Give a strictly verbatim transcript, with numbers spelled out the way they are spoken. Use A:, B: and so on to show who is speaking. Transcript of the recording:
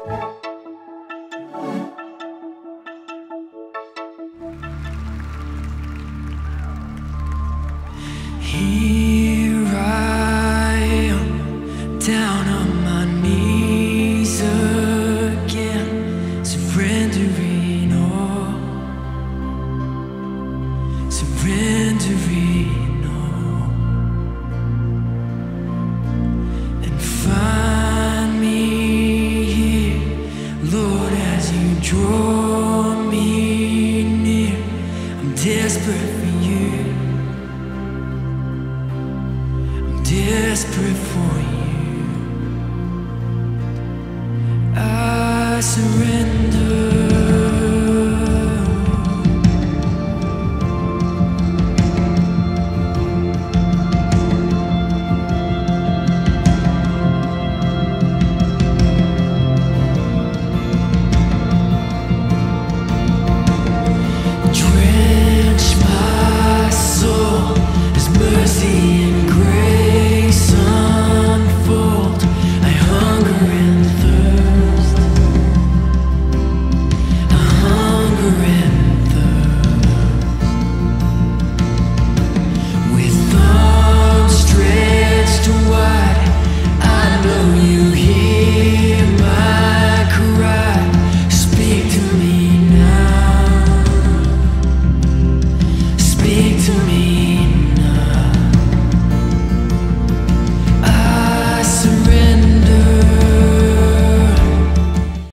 A: Here I am, down on my knees again, surrendering all, surrendering all. And find me here, Lord, as you draw me near. I'm desperate for you, desperate for you. I surrender.